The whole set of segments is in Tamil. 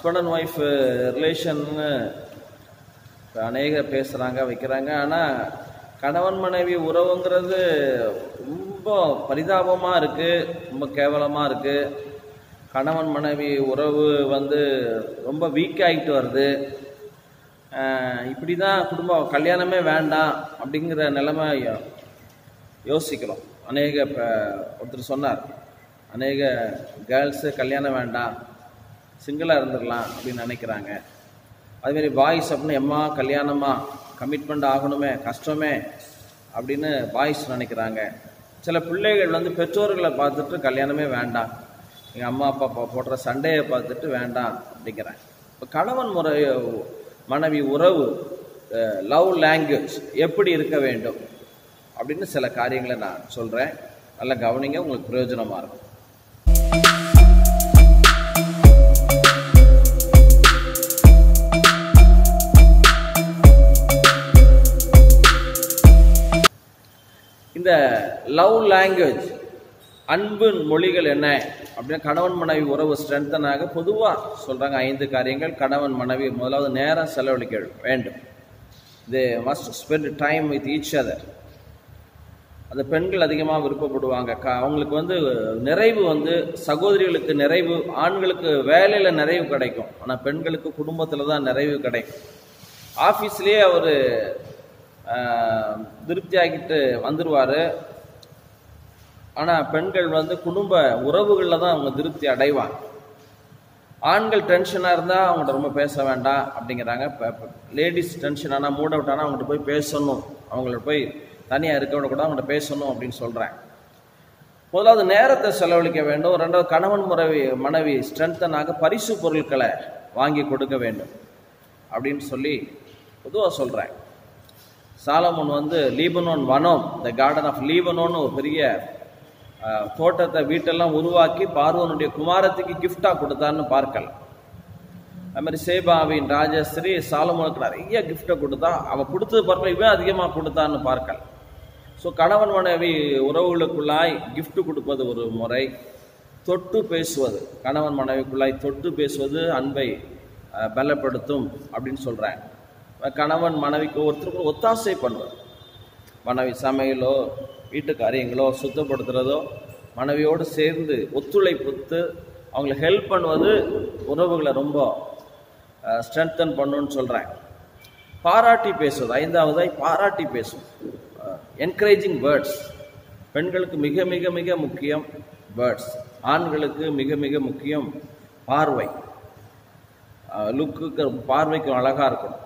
ஹஸ்பண்ட் அண்ட் ஒய்ஃப் ரிலேஷன்னு அநேகர் பேசுகிறாங்க வைக்கிறாங்க. ஆனால் கணவன் மனைவி உறவுங்கிறது ரொம்ப பரிதாபமாக இருக்குது, ரொம்ப கேவலமாக இருக்குது. கணவன் மனைவி உறவு ரொம்ப வீக் ஆகிட்டு வருது. இப்படி தான் குடும்பம் கல்யாணமே வேண்டாம் அப்படிங்கிற நிலைமை யோசிக்கிறோம். ஒருத்தர் சொன்னார், அநேக கேர்ள்ஸு கல்யாணம் வேண்டாம், சிங்கிளாக இருந்துடலாம் அப்படின்னு நினைக்கிறாங்க. அதுமாரி பாய்ஸ் அப்படின்னு எம்மா கல்யாணமா, கமிட்மெண்ட் ஆகணுமே, கஷ்டமே அப்படின்னு பாய்ஸ் நினைக்கிறாங்க. சில பிள்ளைகள் பெற்றோர்களை பார்த்துட்டு கல்யாணமே வேண்டாம், எங்கள் அம்மா அப்பா போடுற சண்டையை பார்த்துட்டு வேண்டாம் அப்படிங்கிறாங்க. இப்போ கணவன் மனைவி உறவு, லவ் லாங்குவேஜ் எப்படி இருக்க வேண்டும் அப்படின்னு சில காரியங்களை நான் சொல்கிறேன். நல்லா கவனிங்க, உங்களுக்கு பிரயோஜனமாக இருக்கும். இந்த லவ் லாங்குவேஜ், அன்பு மொழிகள் என்ன அப்படின்னா, கணவன் மனைவி உறவு ஸ்ட்ரென்தனாக பொதுவாக சொல்கிறாங்க 5 காரியங்கள். கணவன் மனைவி முதலாவது நேரம் செலவழிக்க வேண்டும். They must spend time with each other. அந்த பெண்கள் அதிகமாக விருப்பப்படுவாங்க. அவங்களுக்கு நிறைவு சகோதரிகளுக்கு நிறைவு, ஆண்களுக்கு வேலையில் நிறைவு கிடைக்கும், ஆனால் பெண்களுக்கு குடும்பத்தில் தான் நிறைவு கிடைக்கும். ஆஃபீஸ்லேயே அவர் திருப்தி ஆகிட்டு வந்துடுவார், ஆனால் பெண்கள் குடும்ப உறவுகளில் தான் அவங்க திருப்தி அடைவாங்க. ஆண்கள் டென்ஷனாக இருந்தால் அவங்கள்ட்ட ரொம்ப பேச வேண்டாம் அப்படிங்கிறாங்க. லேடிஸ் டென்ஷனானா, மூட் அவுட் ஆனால் அவங்கள்ட்ட போய் பேசணும், அவங்கள்ட்ட போய் தனியாக இருக்க விட கூட அவங்கள்ட்ட பேசணும் அப்படின்னு சொல்கிறேன். முதலாவது நேரத்தை செலவழிக்க வேண்டும். 2வது கணவன் மனைவி ஸ்ட்ரென்தனாக பரிசு பொருட்களை வாங்கி கொடுக்க வேண்டும் அப்படின்னு சொல்லி பொதுவாக சொல்கிறேன். சாலமோன் லீபனோன் வனம், த கார்டன் ஆஃப் லீபனோன்னு ஒரு பெரிய தோட்டத்தை வீட்டெல்லாம் உருவாக்கி பார்வோனுடைய குமாரத்துக்கு கிஃப்டாக கொடுத்தான்னு பார்க்கலாம். அது மாதிரி சேபாவின் ராஜஸ்ரீ சாலமோனுக்கு நிறைய கிஃப்டை கொடுத்தா, அவள் கொடுத்தது பார்க்கல, இவன் அதிகமாக கொடுத்தான்னு பார்க்கலாம். ஸோ கணவன் மனைவி உறவுகளுக்குள்ளாய் கிஃப்ட் கொடுப்பது ஒரு முறை. தொட்டு பேசுவது, கணவன் மனைவிக்குள்ளாய் தொட்டு பேசுவது அன்பை பலப்படுத்தும் அப்படின்னு சொல்கிறேன். கணவன் மனைவிக்கு ஒருத்தருக்கு ஒத்தாசை பண்ணுவது, மனைவி சமையலோ வீட்டு காரியங்களோ சுத்தப்படுத்துறதோ மனைவியோடு சேர்ந்து ஒத்துழைப்புத்து அவங்களை ஹெல்ப் பண்ணுவது உறவுகளை ரொம்ப ஸ்ட்ரென்தன் பண்ணுன்னு சொல்கிறேன். பாராட்டி பேசுவது, 5வதாய் பாராட்டி பேசும், என்கரேஜிங் வேர்ட்ஸ். பெண்களுக்கு மிக மிக மிக முக்கியம் வேர்ட்ஸ், ஆண்களுக்கு மிக மிக முக்கியம் பார்வை. லுக்கு, பார்வைக்கு அழகாக இருக்கணும்.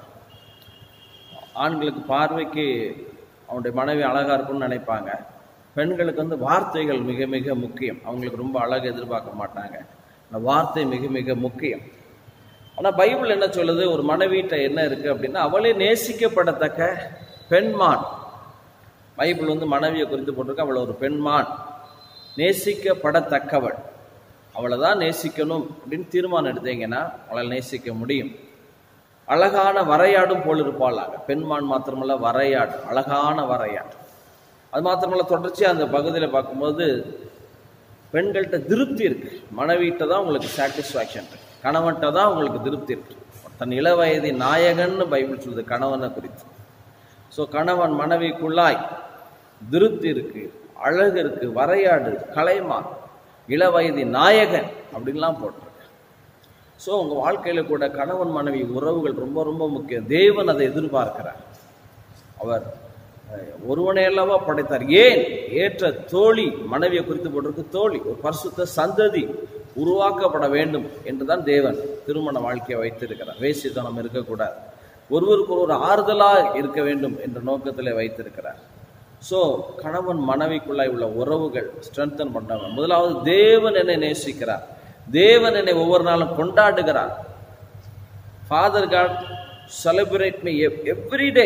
ஆண்களுக்கு பார்வைக்கு அவனுடைய மனைவி அழகாக இருக்கும்னு நினைப்பாங்க. பெண்களுக்கு வார்த்தைகள் மிக மிக முக்கியம். அவங்களுக்கு ரொம்ப அழகு எதிர்பார்க்க மாட்டாங்க, அந்த வார்த்தை மிக மிக முக்கியம். ஆனால் பைபிள் என்ன சொல்லுது, ஒரு மனைவிட்ட என்ன இருக்குது அப்படின்னா, அவளே நேசிக்கப்படத்தக்க பெண்மான். பைபிள் மனைவியை குறித்து போட்டிருக்க, அவளை ஒரு பெண்மான், நேசிக்கப்படத்தக்கவள், அவளை தான் நேசிக்கணும் அப்படின்னு தீர்மானம் எடுத்தீங்கன்னா அவளால் நேசிக்க முடியும். அழகான வரையாடும் போல் இருப்பாளாங்க. பெண்மான் மாத்திரமல்ல, வரையாடு, அழகான வரையாடு. அது மாத்திரமல்ல, தொடர்ச்சியாக அந்த பகுதியில் பார்க்கும்போது பெண்கள்கிட்ட திருப்தி இருக்குது. மனைவிட்ட தான் உங்களுக்கு சாட்டிஸ்ஃபேக்ஷன் இருக்கு, கணவன்கிட்ட தான் உங்களுக்கு திருப்தி இருக்கு. தன் இளவயதி நாயகன்னு பைபிள் சொல்லுது கணவனை குறித்து. ஸோ கணவன் மனைவிக்குள்ளாய் திருப்தி இருக்கு, அழகு இருக்கு, வரையாடு, கலைமான், இளவயதி நாயகன் அப்படின்லாம் போட்டிருக்கு. ஸோ உங்கள் வாழ்க்கையில் கூட கணவன் மனைவி உறவுகள் ரொம்ப ரொம்ப முக்கியம். தேவன் அதை எதிர்பார்க்கிறார். அவர் ஒருவனை அல்லவா படைத்தார், ஏன் ஏற்ற தோழி, மனைவியை குறித்து போட்டிருக்கு தோழி, ஒரு பரிசுத்த சந்ததி உருவாக்கப்பட வேண்டும் என்றுதான் தேவன் திருமண வாழ்க்கையை வைத்திருக்கிறார். வேசித்தனம் இருக்கக்கூடாது, ஒருவருக்கு ஒரு ஆறுதலாக இருக்க வேண்டும் என்ற நோக்கத்தில் வைத்திருக்கிறார். ஸோ கணவன் மனைவிக்குள்ளாய் உள்ள உறவுகள் ஸ்ட்ரென்தன் பண்ணாங்க. முதலாவது, தேவன் என்னை நேசிக்கிறார், தேவன் என்னை ஒவ்வொரு நாளும் கொண்டாடுகிறார். Father god celebrate me every day,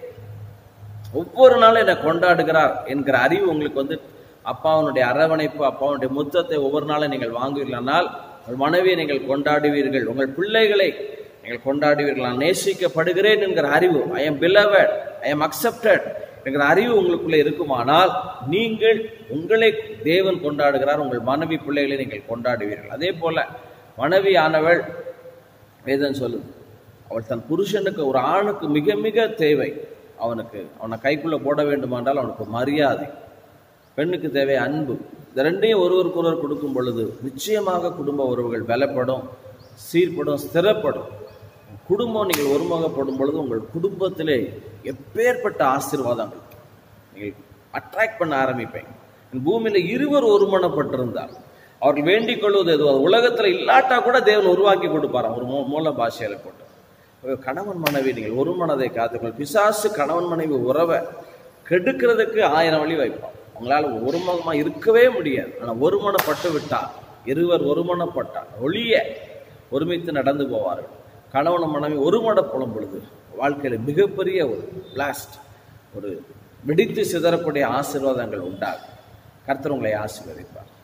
ஒவ்வொரு நாளும் என்னை கொண்டாடுகிறார் என்கிற அறிவு உங்களுக்கு அப்பாவுடைய அரவணைப்பு, அப்பாவுடைய முத்தத்தை ஒவ்வொரு நாளும் நீங்கள் வாங்குவீர்களானால் உங்கள் மனைவியை நீங்கள் கொண்டாடுவீர்கள், உங்கள் பிள்ளைகளை நீங்கள் கொண்டாடுவீர்கள். நான் நேசிக்கப்படுகிறேன் என்கிற அறிவு, I am beloved, I am accepted என்கிற அறிவு உங்களுக்குள்ளே இருக்குமானால் நீங்கள் உங்களை தேவன் கொண்டாடுகிறார், உங்கள் மனைவி பிள்ளைகளை நீங்கள் கொண்டாடுவீர்கள். அதே போல மனைவி ஆனவள் வேதம் சொல்லுது, அவள் தன் புருஷனுக்கு, ஒரு ஆணுக்கு மிக மிக தேவை அவனை கைக்குள்ள போட வேண்டுமானால் அவனுக்கு மரியாதை, பெண்ணுக்கு தேவை அன்பு. இந்த ரெண்டையும் ஒருவருக்கொருவர் கொடுக்கும் பொழுது நிச்சயமாக குடும்ப உறவுகள் பலப்படும், சீர்படும், ஸ்திரப்படும். குடும்பம் நீங்கள் ஒருமுகப்படும் பொழுது உங்கள் குடும்பத்திலே எப்பேற்பட்ட ஆசீர்வாதங்கள் நீங்கள் அட்ராக்ட் பண்ண ஆரம்பிப்பீங்க. பூமியில இருவர் ஒருமனப்பட்டிருந்தார், அவர்கள் வேண்டிக் கொள்வது எதுவும் உலகத்துல இல்லாட்டா கூட தேவன் உருவாக்கி கொடுப்பாராம் ஒரு மூல பாஷையில போட்டு. கணவன் மனைவி நீங்கள் ஒரு மனதை காத்துக்கொள். பிசாசு கணவன் மனைவி உறவை கெடுக்கிறதுக்கு 1000 வழி வைப்பான். உங்களால் ஒருமுகமா இருக்கவே முடியாது. ஆனா ஒருமனப்பட்டு விட்டால், இருவர் ஒருமனப்பட்டால் ஒளிய ஒருமித்து நடந்து போவார்கள். கணவன் மனைவி ஒருமனப்படும் பொழுது வாழ்க்கையில மிகப்பெரிய ஒரு பிளாஸ்ட், ஒரு வெடித்து சிதறக்கூடிய ஆசீர்வாதங்கள் உண்டாகும். கர்த்தர் உங்களை ஆசீர்வதிப்பார்.